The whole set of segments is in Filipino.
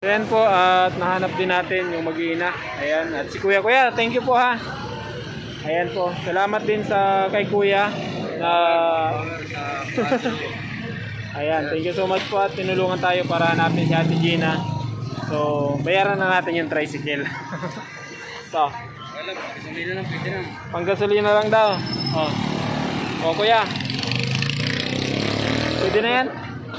Ayan po at nahanap din natin yung mag-iina. Ayan at si Kuya. Kuya, thank you po ha. Ayan po. Salamat din sa kay Kuya na ayan, thank you so much po at tinulungan tayo para hanapin si Ate Gina. So, bayaran na natin yung tricycle. So, Gasolina lang, pwede na. panggasolina lang daw. Oh. O Kuya. Pwede na yan?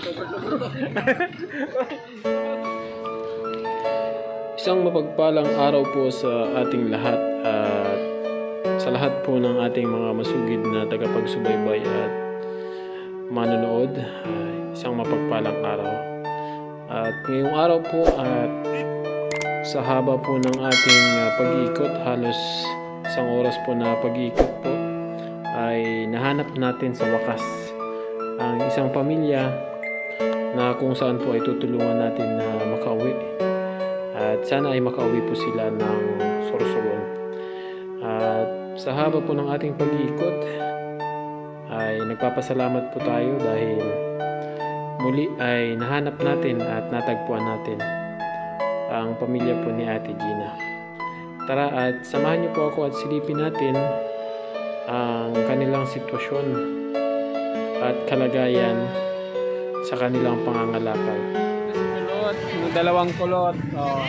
Isang mapagpalang araw po sa ating lahat at sa lahat po ng ating mga masugid na tagapagsubaybay at manonood. Isang mapagpalang araw. At ngayong araw po at sa haba po ng ating pag-iikot, halos isang oras po na pag-iikot po, ay nahanap natin sa wakas ang isang pamilya na kung saan po ay tutulungan natin na makauwi. At sana ay makauwi po sila ng Sorsogon. At sa haba po ng ating pag-iikot ay nagpapasalamat po tayo dahil muli ay nahanap natin at natagpuan natin ang pamilya po ni Ate Gina. Tara at samahan niyo po ako at silipin natin ang kanilang sitwasyon at kalagayan sa kanilang pangangalakal. Kulot, dalawang kulot. Oh.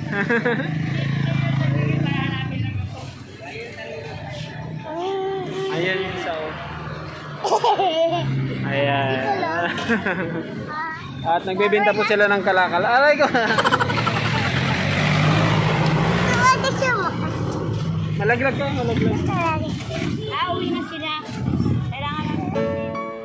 Ayan yung isa. Ayan. At nagbebenta po sila ng kalakal. Aray ko. Malaglag ka, malaglag. Uwi na sila. Kailangan natin kasi.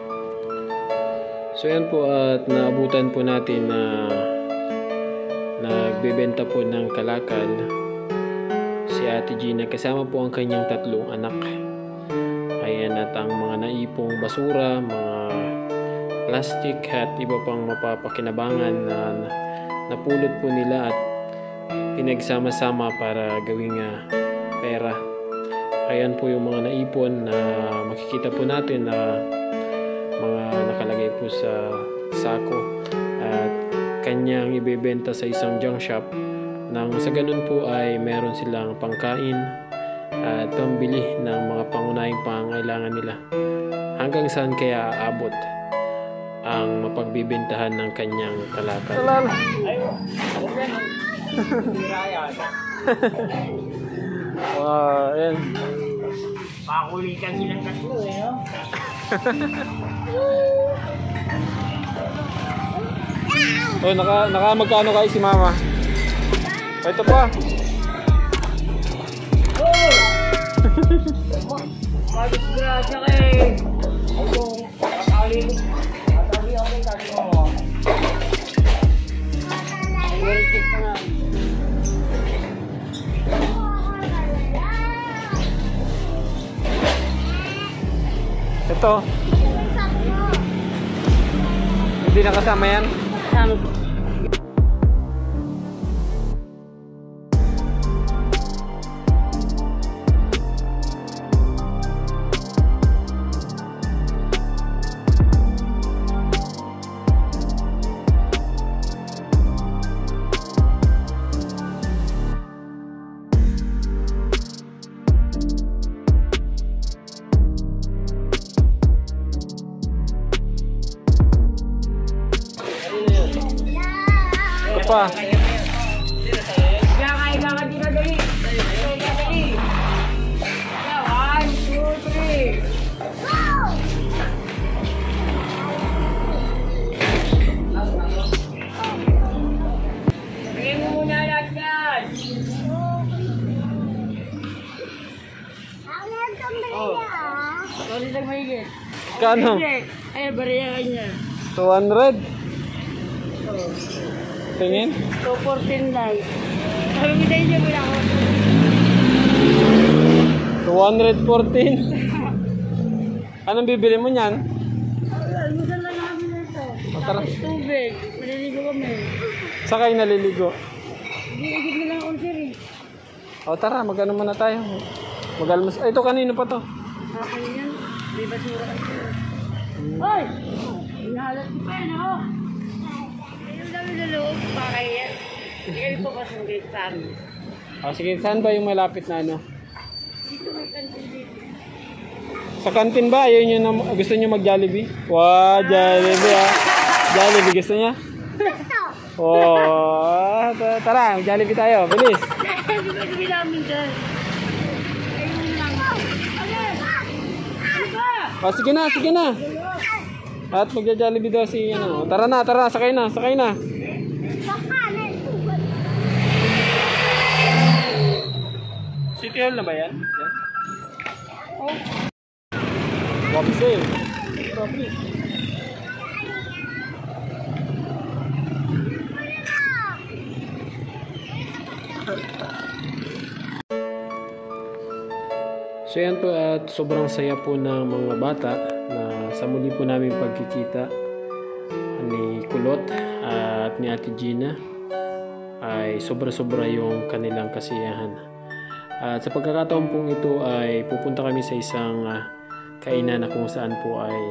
So yan po at naabutan po natin na nagbebenta po ng kalakal si Ate Gina kasama po ang kanyang 3 anak. Ayan at ang mga naipong basura, mga plastic at iba pang mapapakinabangan na napulot po nila at pinagsama-sama para gawing pera. Ayan po yung mga naipon na makikita po natin na mga nakalagay po sa sako at kanyang ibebenta sa isang junk shop nang sa ganun po ay meron silang pangkain at pambili ng mga pangunahing pangangailangan nila. Hanggang saan kaya aabot ang mapagbibentahan ng kanyang kalakal. Wow, ayan. Pakulitan nilang 3 no? Oh, naka magkano kayo si Mama? Ito pa. Disgrasya kay. Ako, akali ako ng kasi mo. Ay, pa nga. Ito. Hindi nakasama yan? Ito pa. Kailangan din na dali. Dali. 1, 2, 3. Bigyan mo muna lahat yan. Sorry lang mahigit. Kano? Ay, bariya niya. 200. Tingin? 214 lang. Sabi mo tayo niya muna ako. 214. Anong bibili mo niyan? Almusal lang namin ito. Tara. Tapos tubig. Maliligo kami. Sakay naliligo. Igit mo lang ako sir eh. O tara, magano muna tayo. Magalmas. Ay, ito kanino pa to? Akin yan. May basura kasi. Hoy! Hinahalat ko pa yan ako. Ayun dami na loob. Pakay yan. Hindi kami po kasi ng gate sa amin. Oh, sige, saan ba yung malapit na ano? Dito may kantin dito. Sa kantin ba? Ayaw nyo na, gusto nyo mag-Jollibee? Wow, Jollibee ah. Jollibee, gusto niya? Oh, tara, mag-Jollibee tayo. Bilis. Hindi namin dyan. Ayun lang. Oh, sige na, sige na. At magja-Jollibee daw si ano. Tara na, sakay na, sakay na. City Hall na ba yan? Yan? Oh. Wabis eh. Wabis. So yan po at sobrang saya po ng mga bata na sa muli po namin pagkikita ni Kulot at ni Ate Gina ay sobra-sobra yung kanilang kasiyahan. At sa pagkakataon pong ito ay pupunta kami sa isang kainan na kung saan po ay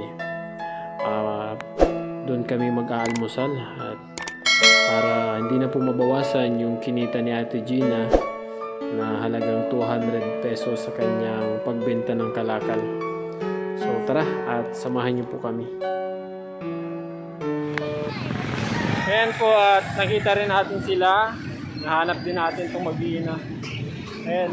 doon kami mag-aalmusal at para hindi na po mabawasan yung kinita ni Ate Gina na halagang 200 pesos sa kanyang pagbenta ng kalakal. So tara at samahan niyo po kami. Ayan po at nakita rin natin sila. Nahanap din natin itong mag-iina. Ayan.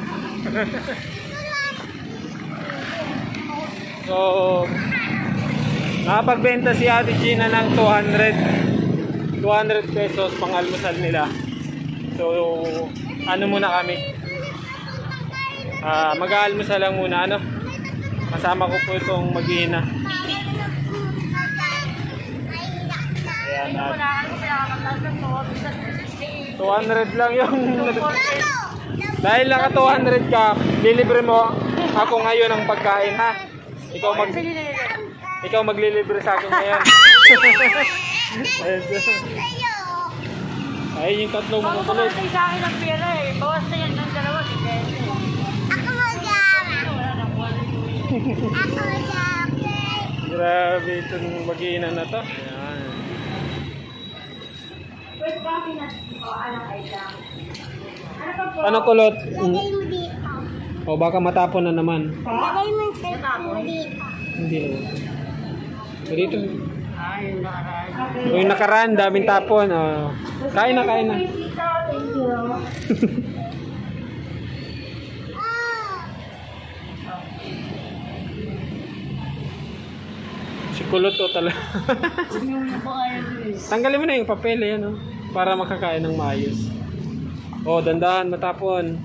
So nakapagbenta si Ate Gina ng 200 pesos pang almusal nila. So ano muna kami? Mag-aalmusal lang muna ano. Kasama ko po itong mag-iina. Ayan at 200 lang yung dahil naka 200 ka, lilibre mo ako ngayon ng pagkain ha. Ikaw maglilibre sa akin ngayon. Ayun yung tatlong mga kulit. Bawas sa akin ng pera eh. Bawas na yan ng dalawa. Grabe itong mag-iina na to. Ayan. Ano Kulot? Lagay mo dito. O baka matapon na naman. Lagay mo yung cellphone dito. Hindi naman. O dito. Ay, nakaraan. O yung nakaraan, daming tapon. O. Kain na, kain na. Thank you. Si Kulot o talaga. Tanggalin mo na yung papel yan o. Para makakain ng maayos. O, dandahan, matapon.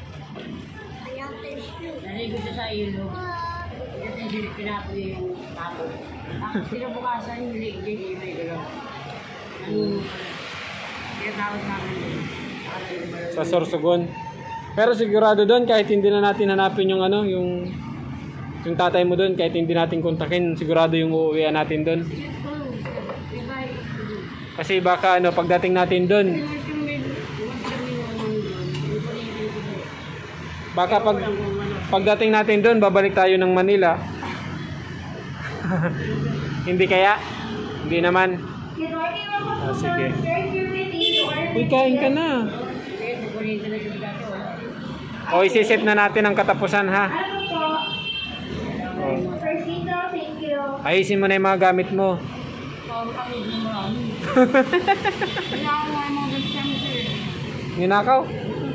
Naligo siya sa ilo. Kasi pinapo yung tapo. Tapos kinabukasan yung liglig may galaw. Tinatawag namin doon. Sa Sorsogon. Pero sigurado doon, kahit hindi na natin hanapin yung ano, yung tatay mo doon, kahit hindi natin kontakin, sigurado yung uuwian natin doon. Kasi baka ano, pagdating natin doon, baka pagdating natin doon, babalik tayo ng Manila. Hindi kaya? Hindi naman. Sige. Uy, kain ka na. O, isiset na natin ang katapusan ha. Ayusin mo na yung mga gamit mo. Ninakaw?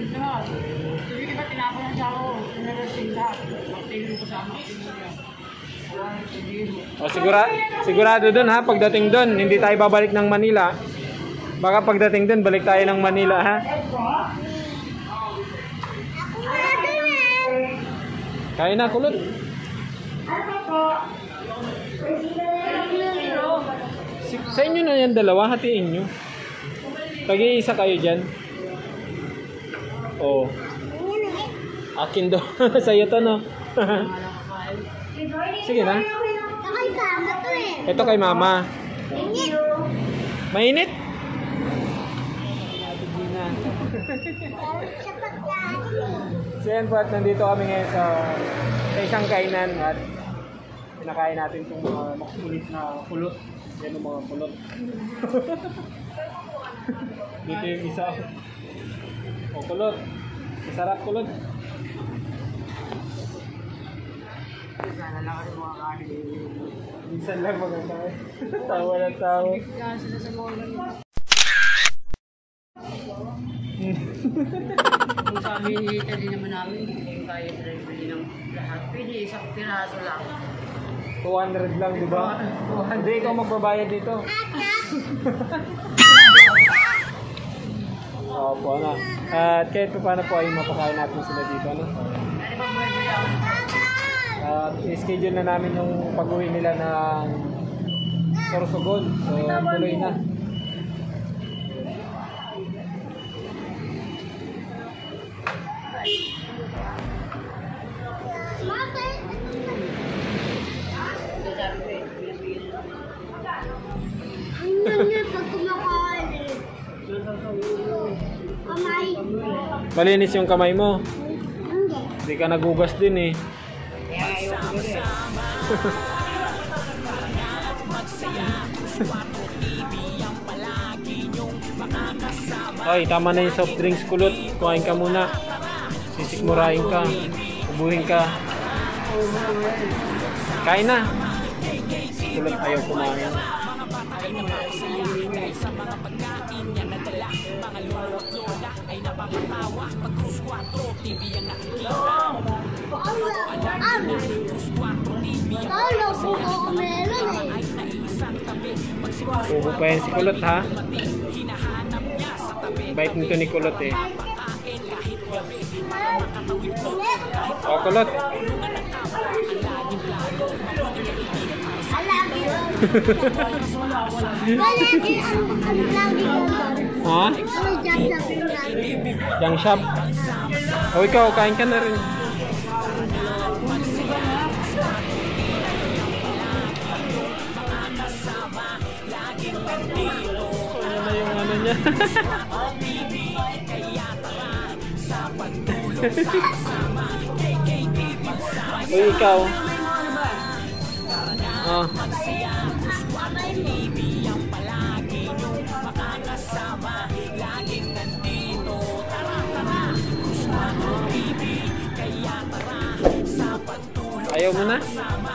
O sigurado dun ha, pagdating dun, hindi tayo babalik ng Manila. Baka pagdating dun, balik tayo ng Manila ha. Kain na, Kulot. Sa inyo na yan dalawa, hatiin nyo. Tag-iisa kayo dyan. Oo. Akin daw. Sa'yo to no. Sige na. Ito kay mama. Mainit? So yan po at nandito kami ngayon sa isang kainan at pinakain natin itong mga makukulit na kulot. Yan ang mga kulot. Dito yung isa. O, kulot. Masarap, kulot. Sana lang kasi mga kanin. Minsan lang maganda eh. Tawa na tawa. Kaya sila sa mga ganito. Kung sa amin, hindi naman namin, hindi kaya bili ng lahat. Pwede isang piraso lang. 200 lang, di ba? Hindi, ikaw magbabayad dito. Opo, ano. At kahit pa paano po ay mapakain natin sila dito, ano? Ano ba bumibili ako? At i-schedule na namin yung pag-uwi nila ng Sorsogon. So, tuloy na. Malinis yung kamay mo. Hindi ka nagugas din eh. Ay, tama na yung soft drinks, kulot. Kuhain ka muna. Sisikmurahin ka. Ubuhin ka. Kain na. Kulot ayaw kumain. Ubo pa yan si kulot ha. Bait nito ni kulot eh. O kulot. Ha? Junk shop. O ikaw, kain ka na rin. Ano na yung ano niya? O ikaw. Ah. Ayaw mo na?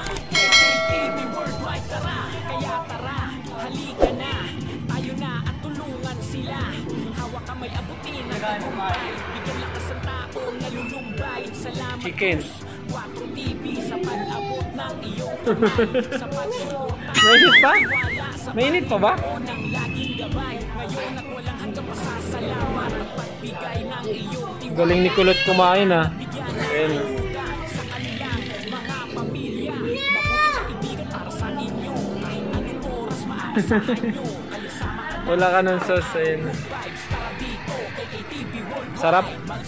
Chicken. Mainit pa? Mainit pa ba? Galing ni kulot kumain ha. Ayan. Wala ka ng sauce. Ayan. Sarap.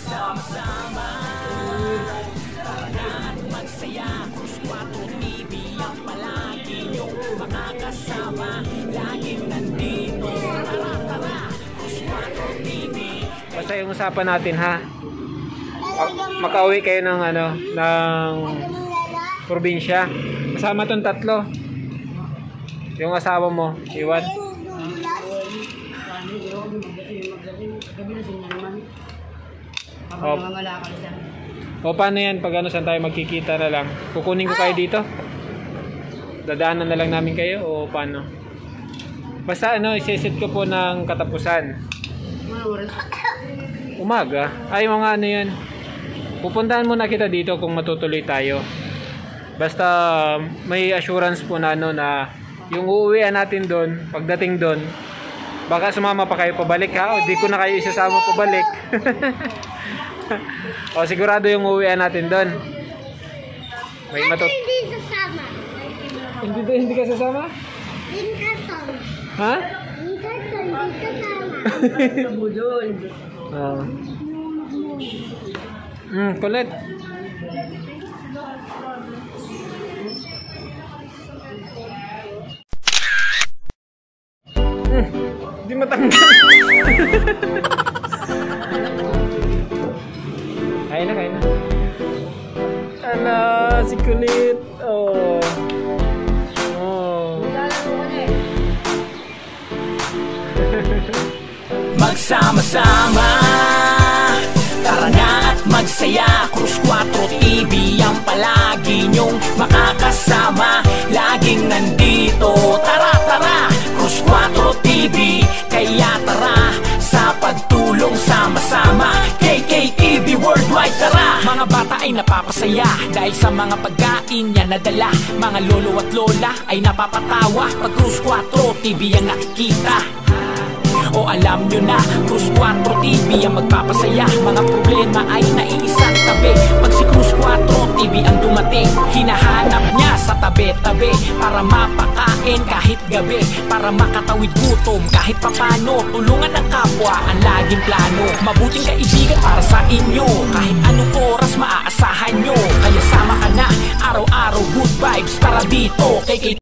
Basta yung usapan natin ha. Makauwi kayo ng ano, ng probinsya. Kasama tong tatlo. Yung asawa mo, iwan. O paano yan pag ano, saan tayo magkikita na lang? Kukunin ko kayo dito? Dadaanan na lang namin kayo o paano? Basta ano, iseset ko po ng katapusan. Umaga? Ay mga ano yan. Pupuntahan muna kita dito kung matutuloy tayo. Basta may assurance po na ano na yung uuwian natin doon, pagdating doon, baka sumama pa kayo pabalik ha, o di ko na kayo isasama pabalik. O sigurado yung uuwian natin doon. May Hindi sasama. Hindi ka sasama? Hindi kasama. Ha? Hindi kasama. Kulit. Hindi matanggal. Kain na, kain na. Ala, si kulit. Oh. Oh. Magsama-sama magsaya. Cruz 4 TV ang palagi nyong makakasama, laging nandito. Tara, tara, Cruz 4 TV, kaya tara sa pagtulong sama-sama. KKTV Worldwide, tara! Mga bata ay napapasaya dahil sa mga pagkain niya nadala. Mga lolo at lola ay napapatawa pag Cruz 4 TV ang nakikita. O alam nyo na, Cruz 4 TV ang magpapasaya. Mga problema ay naiisang tabi. Pag si Cruz 4 TV ang dumating, hinahanap niya sa tabi-tabi para mapakain kahit gabi, para makatawid gutom kahit papano. Tulungan ng kapwa ang laging plano. Mabuting kaibigan para sa inyo, kahit anong oras maaasahan nyo. Kaya sama ka na, araw-araw good vibes. Tara dito, KK